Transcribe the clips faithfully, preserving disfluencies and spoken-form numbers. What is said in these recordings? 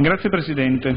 Grazie Presidente.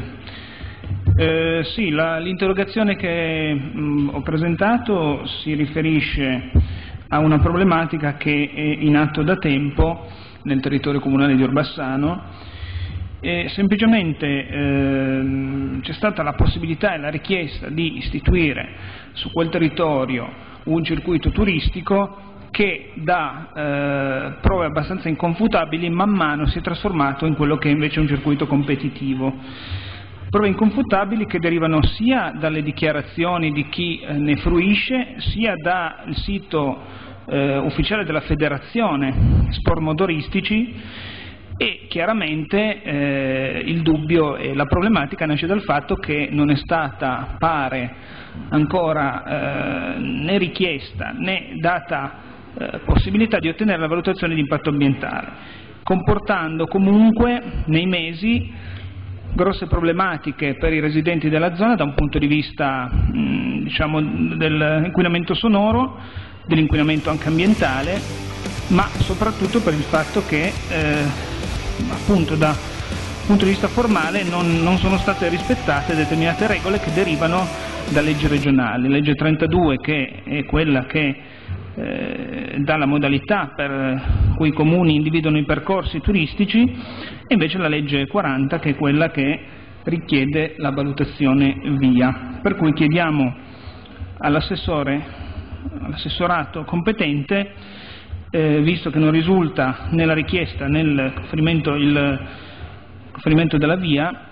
Eh, sì, l'interrogazione che mh, ho presentato si riferisce a una problematica che è in atto da tempo nel territorio comunale di Orbassano e semplicemente eh, c'è stata la possibilità e la richiesta di istituire su quel territorio un circuito turistico che da eh, prove abbastanza inconfutabili man mano si è trasformato in quello che è invece un circuito competitivo. Prove inconfutabili che derivano sia dalle dichiarazioni di chi eh, ne fruisce, sia dal sito eh, ufficiale della Federazione Sport Motoristici, e chiaramente eh, il dubbio e la problematica nasce dal fatto che non è stata, pare, ancora eh, né richiesta né data Eh, possibilità di ottenere la valutazione di impatto ambientale, comportando comunque nei mesi grosse problematiche per i residenti della zona da un punto di vista mh, diciamo, dell'inquinamento sonoro, dell'inquinamento anche ambientale, ma soprattutto per il fatto che eh, appunto da punto di vista formale non, non sono state rispettate determinate regole che derivano da leggi regionali. Legge trentadue, che è quella che Eh, dalla modalità per cui i comuni individuano i percorsi turistici, e invece la legge quaranta, che è quella che richiede la valutazione via. Per cui chiediamo all'assessore, all'assessorato competente, eh, visto che non risulta nella richiesta nel conferimento, il conferimento della via,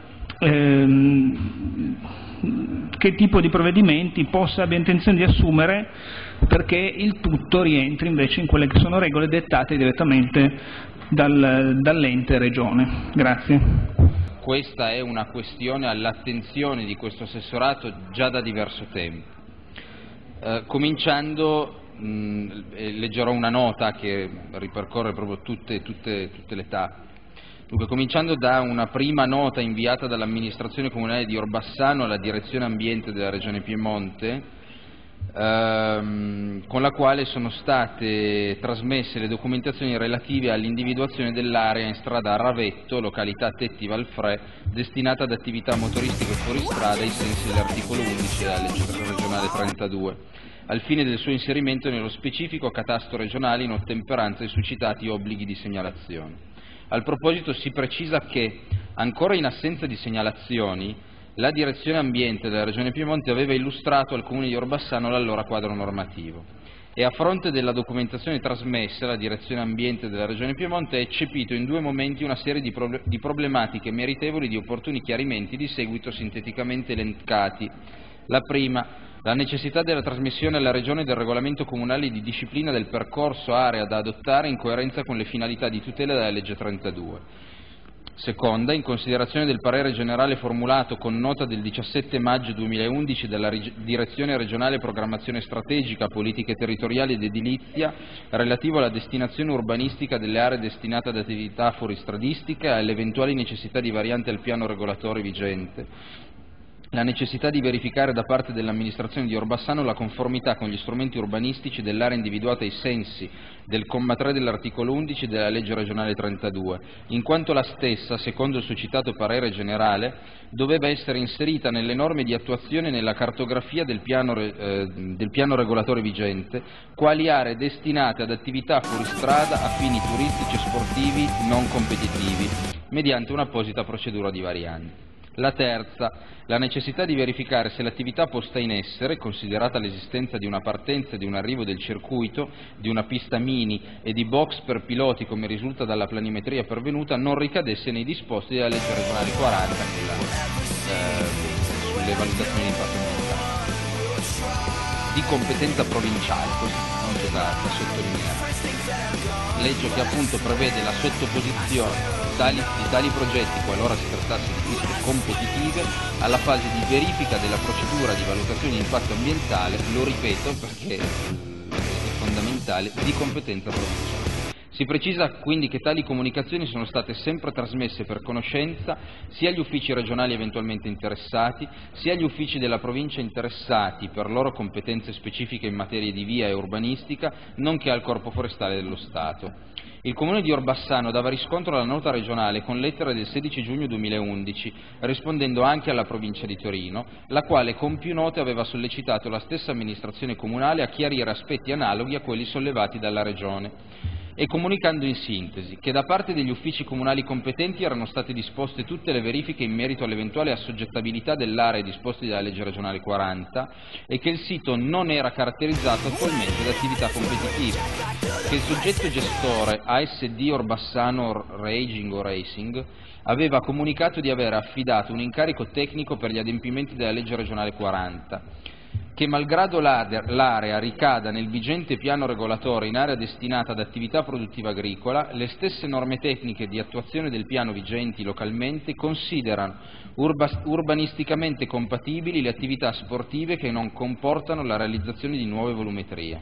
ehm, che tipo di provvedimenti possa abbia intenzione di assumere perché il tutto rientri invece in quelle che sono regole dettate direttamente dal, dall'ente regione. Grazie. Questa è una questione all'attenzione di questo assessorato già da diverso tempo. Eh, cominciando, mh, leggerò una nota che ripercorre proprio tutte, tutte, tutte le tappe. Dunque, cominciando da una prima nota inviata dall'amministrazione comunale di Orbassano alla direzione ambiente della regione Piemonte, ehm, con la quale sono state trasmesse le documentazioni relative all'individuazione dell'area in strada a Ravetto, località Tetti Valfrè, destinata ad attività motoristiche fuori strada ai sensi dell'articolo undici della legge regionale trentadue, al fine del suo inserimento nello specifico catasto regionale in ottemperanza ai succitati obblighi di segnalazione. Al proposito si precisa che, ancora in assenza di segnalazioni, la Direzione Ambiente della Regione Piemonte aveva illustrato al Comune di Orbassano l'allora quadro normativo e, a fronte della documentazione trasmessa, la Direzione Ambiente della Regione Piemonte ha eccepito in due momenti una serie di, prob di problematiche meritevoli di opportuni chiarimenti di seguito sinteticamente elencati. La prima, la necessità della trasmissione alla Regione del regolamento comunale di disciplina del percorso area da adottare in coerenza con le finalità di tutela della legge trentadue. Seconda, in considerazione del parere generale formulato con nota del diciassette maggio duemilaundici dalla Direzione Regionale Programmazione Strategica, Politiche Territoriali ed Edilizia relativo alla destinazione urbanistica delle aree destinate ad attività fuoristradistiche e alle eventuali necessità di variante al piano regolatore vigente, la necessità di verificare da parte dell'amministrazione di Orbassano la conformità con gli strumenti urbanistici dell'area individuata ai sensi del comma tre dell'articolo undici della legge regionale trentadue, in quanto la stessa, secondo il succitato parere generale, doveva essere inserita nelle norme di attuazione nella cartografia del piano, eh, del piano regolatore vigente, quali aree destinate ad attività fuoristrada a fini turistici e sportivi non competitivi, mediante un'apposita procedura di varianti. La terza, la necessità di verificare se l'attività posta in essere, considerata l'esistenza di una partenza e di un arrivo del circuito, di una pista mini e di box per piloti come risulta dalla planimetria pervenuta, non ricadesse nei disposti della legge regionale quaranta, quella, eh, sulle valutazioni di impatto ambientale. Di competenza provinciale, questo è da, da sottolineare. Legge che appunto prevede la sottoposizione Tali, di tali progetti, qualora si trattasse di piste competitive, alla fase di verifica della procedura di valutazione di impatto ambientale, lo ripeto perché è fondamentale, di competenza provinciale. Si precisa quindi che tali comunicazioni sono state sempre trasmesse per conoscenza sia agli uffici regionali eventualmente interessati, sia agli uffici della provincia interessati per loro competenze specifiche in materia di via e urbanistica, nonché al Corpo Forestale dello Stato. Il Comune di Orbassano dava riscontro alla nota regionale con lettera del sedici giugno duemilaundici, rispondendo anche alla provincia di Torino, la quale con più note aveva sollecitato la stessa amministrazione comunale a chiarire aspetti analoghi a quelli sollevati dalla Regione, e comunicando in sintesi che da parte degli uffici comunali competenti erano state disposte tutte le verifiche in merito all'eventuale assoggettabilità dell'area disposte dalla legge regionale quaranta e che il sito non era caratterizzato attualmente da attività competitive, che il soggetto gestore A S D Orbassano Raging o Racing aveva comunicato di aver affidato un incarico tecnico per gli adempimenti della legge regionale quaranta, che malgrado l'area ricada nel vigente piano regolatore in area destinata ad attività produttiva agricola, le stesse norme tecniche di attuazione del piano vigenti localmente considerano urba, urbanisticamente compatibili le attività sportive che non comportano la realizzazione di nuove volumetrie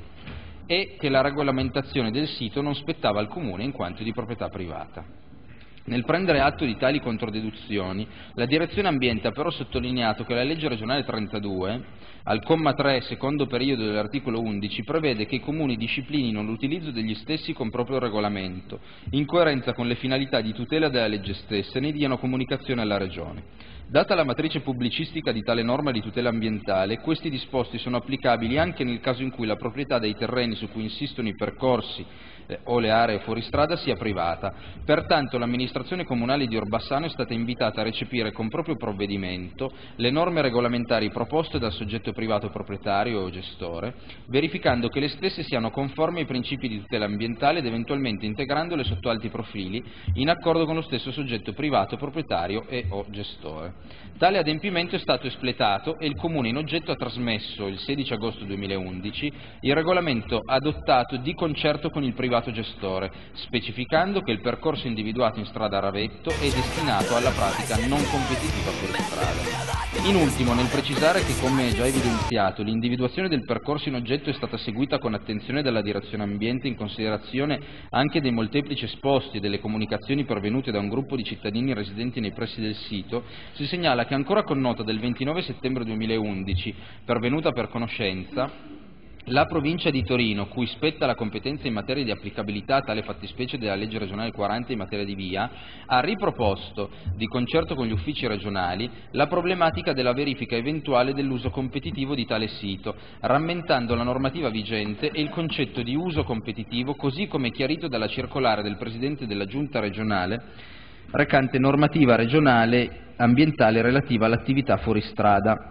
e che la regolamentazione del sito non spettava al Comune in quanto di proprietà privata. Nel prendere atto di tali controdeduzioni, la Direzione Ambiente ha però sottolineato che la legge regionale trentadue, al comma tre, secondo periodo dell'articolo undici, prevede che i comuni disciplinino l'utilizzo degli stessi con proprio regolamento, in coerenza con le finalità di tutela della legge stessa, e ne diano comunicazione alla Regione. Data la matrice pubblicistica di tale norma di tutela ambientale, questi disposti sono applicabili anche nel caso in cui la proprietà dei terreni su cui insistono i percorsi eh, o le aree fuori strada sia privata. Pertanto l'amministrazione comunale di Orbassano è stata invitata a recepire con proprio provvedimento le norme regolamentari proposte dal soggetto privato proprietario o gestore, verificando che le stesse siano conformi ai principi di tutela ambientale ed eventualmente integrandole sotto altri profili in accordo con lo stesso soggetto privato proprietario e o gestore. Tale adempimento è stato espletato e il Comune in oggetto ha trasmesso il sedici agosto duemilaundici il regolamento adottato di concerto con il privato gestore, specificando che il percorso individuato in strada Ravetto è destinato alla pratica non competitiva fuoristrada. In ultimo, nel precisare che, come già evidenziato, l'individuazione del percorso in oggetto è stata seguita con attenzione dalla Direzione Ambiente in considerazione anche dei molteplici esposti e delle comunicazioni pervenute da un gruppo di cittadini residenti nei pressi del sito, si segnala che ancora con nota del ventinove settembre duemilaundici, pervenuta per conoscenza, la provincia di Torino, cui spetta la competenza in materia di applicabilità a tale fattispecie della legge regionale quaranta in materia di via, ha riproposto, di concerto con gli uffici regionali, la problematica della verifica eventuale dell'uso competitivo di tale sito, rammentando la normativa vigente e il concetto di uso competitivo così come chiarito dalla circolare del Presidente della Giunta regionale recante normativa regionale ambientale relativa all'attività fuoristrada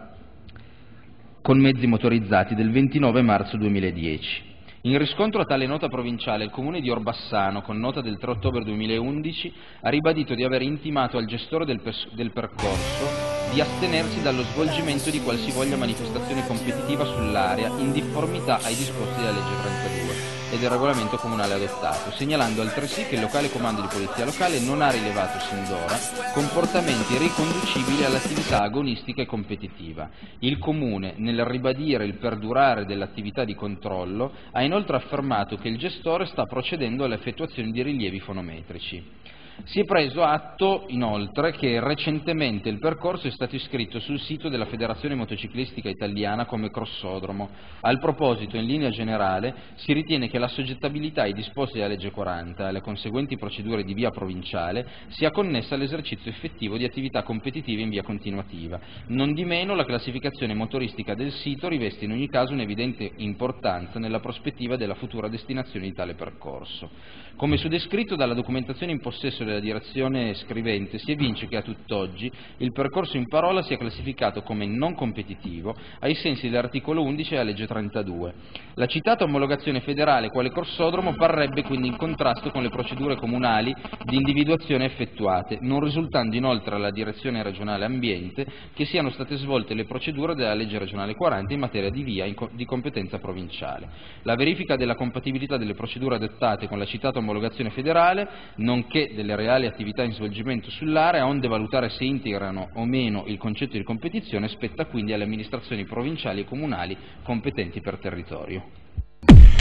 con mezzi motorizzati del ventinove marzo duemiladieci. In riscontro a tale nota provinciale, il Comune di Orbassano, con nota del tre ottobre duemilaundici, ha ribadito di aver intimato al gestore del, del percorso di astenersi dallo svolgimento di qualsivoglia manifestazione competitiva sull'area in difformità ai disposti della legge trentadue e del regolamento comunale adottato, segnalando altresì che il locale comando di polizia locale non ha rilevato sin d'ora comportamenti riconducibili all'attività agonistica e competitiva. Il Comune, nel ribadire il perdurare dell'attività di controllo, ha inoltre affermato che il gestore sta procedendo all'effettuazione di rilievi fonometrici. Si è preso atto, inoltre, che recentemente il percorso è stato iscritto sul sito della Federazione Motociclistica Italiana come crossodromo. Al proposito, in linea generale, si ritiene che l'assoggettabilità ai disposti della legge quaranta e alle conseguenti procedure di via provinciale sia connessa all'esercizio effettivo di attività competitive in via continuativa. Non di meno, la classificazione motoristica del sito riveste in ogni caso un'evidente importanza nella prospettiva della futura destinazione di tale percorso. Come suddescritto dalla documentazione in possesso della direzione scrivente, si evince che a tutt'oggi il percorso in parola sia classificato come non competitivo ai sensi dell'articolo undici della legge trentadue. La citata omologazione federale quale corsodromo parrebbe quindi in contrasto con le procedure comunali di individuazione effettuate, non risultando inoltre alla direzione regionale ambiente che siano state svolte le procedure della legge regionale quaranta in materia di via di competenza provinciale. La verifica della compatibilità delle procedure adottate con la citata omologazione federale, nonché delle reali attività in svolgimento sull'area, onde valutare se integrano o meno il concetto di competizione, spetta quindi alle amministrazioni provinciali e comunali competenti per territorio.